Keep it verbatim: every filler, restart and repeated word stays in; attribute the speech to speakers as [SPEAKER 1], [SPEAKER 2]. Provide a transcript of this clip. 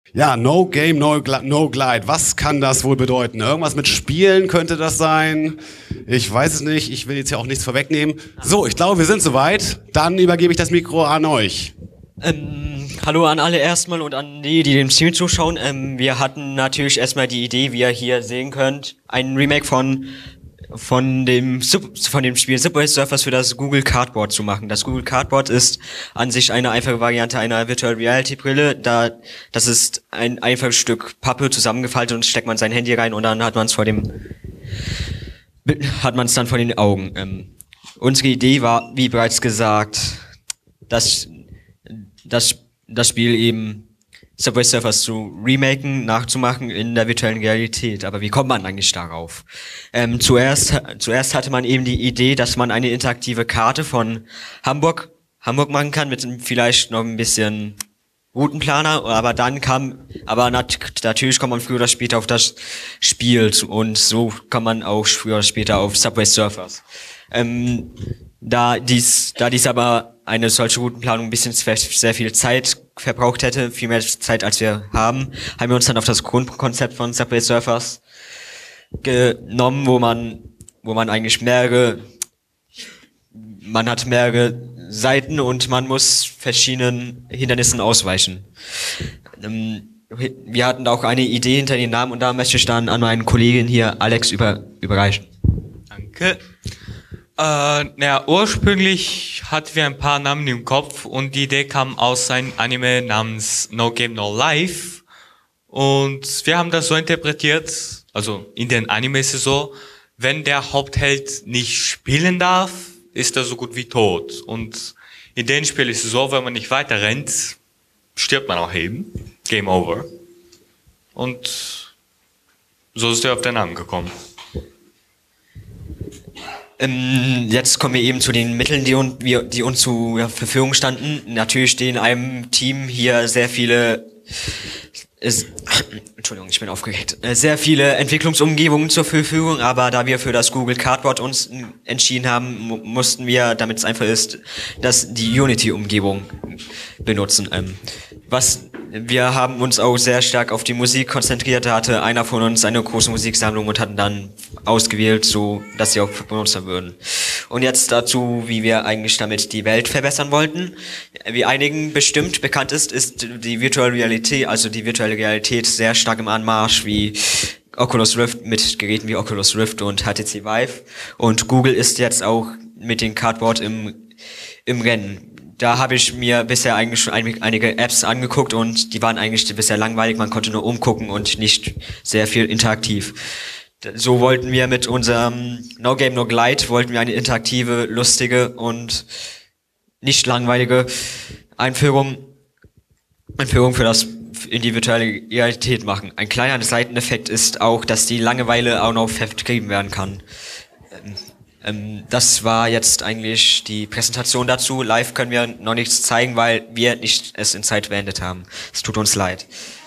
[SPEAKER 1] Ja, No Game, No, Gl no Glide. Was kann das wohl bedeuten? Irgendwas mit Spielen könnte das sein? Ich weiß es nicht. Ich will jetzt ja auch nichts vorwegnehmen. So, ich glaube, wir sind soweit. Dann übergebe ich das Mikro an euch.
[SPEAKER 2] Ähm, hallo an alle erstmal und an die, die dem Stream zuschauen. Ähm, wir hatten natürlich erstmal die Idee, wie ihr hier sehen könnt, ein Remake von von dem Sub, von dem Spiel Subway Surfers für das Google Cardboard zu machen. Das Google Cardboard ist an sich eine einfache Variante einer Virtual Reality Brille. Da das ist ein einfaches Stück Pappe zusammengefaltet und steckt man sein Handy rein und dann hat man es vor dem hat man es dann vor den Augen. Ähm, unsere Idee war, wie bereits gesagt, dass das das Spiel eben Subway Surfers zu remaken, nachzumachen in der virtuellen Realität. Aber wie kommt man eigentlich darauf? Ähm, zuerst, zuerst hatte man eben die Idee, dass man eine interaktive Karte von Hamburg, Hamburg machen kann mit vielleicht noch ein bisschen Routenplaner, aber dann kam, aber nat- natürlich kommt man früher oder später auf das Spiel und so kommt man auch früher oder später auf Subway Surfers. Ähm, da dies, da dies aber eine solche Routenplanung ein bisschen sehr viel Zeit verbraucht hätte, viel mehr Zeit als wir haben, haben wir uns dann auf das Grundkonzept von Subway Surfers genommen, wo man, wo man eigentlich mehrere, man hat mehrere Seiten und man muss verschiedenen Hindernissen ausweichen. Wir hatten da auch eine Idee hinter den Namen und da möchte ich dann an meinen Kollegen hier Alex über, überreichen.
[SPEAKER 3] Danke. Äh, naja, ursprünglich hatten wir ein paar Namen im Kopf und die Idee kam aus einem Anime namens No Game No Life und wir haben das so interpretiert, also in den Anime ist es so, wenn der Hauptheld nicht spielen darf, ist er so gut wie tot und in dem Spiel ist es so, wenn man nicht weiter rennt, stirbt man auch eben, Game Over und so ist er auf den Namen gekommen.
[SPEAKER 2] Ähm, jetzt kommen wir eben zu den Mitteln, die, un wir, die uns zur ja, Verfügung standen. Natürlich stehen einem Team hier sehr viele, äh, Entschuldigung, ich bin aufgeregt, äh, sehr viele Entwicklungsumgebungen zur Verfügung, aber da wir für das Google Cardboard uns entschieden haben, mu mussten wir, damit es einfach ist, dass die Unity-Umgebung benutzen. Ähm, was wir haben uns auch sehr stark auf die Musik konzentriert. Da hatte einer von uns eine große Musiksammlung und hatten dann ausgewählt, so dass sie auch benutzt würden. Und jetzt dazu, wie wir eigentlich damit die Welt verbessern wollten. Wie einigen bestimmt bekannt ist, ist die Virtual Reality, also die virtuelle Realität, sehr stark im Anmarsch, wie Oculus Rift mit Geräten wie Oculus Rift und H T C Vive. Und Google ist jetzt auch mit den Cardboard im im Rennen. Da habe ich mir bisher eigentlich schon einige Apps angeguckt und die waren eigentlich bisher langweilig, man konnte nur umgucken und nicht sehr viel interaktiv. So wollten wir mit unserem No Game No Glide, wollten wir eine interaktive, lustige und nicht langweilige Einführung, Einführung für das in die virtuelle Realität machen. Ein kleiner Seiteneffekt ist auch, dass die Langeweile auch noch vertrieben werden kann. Das war jetzt eigentlich die Präsentation dazu. Live können wir noch nichts zeigen, weil wir nicht es in Zeit beendet haben. Es tut uns leid.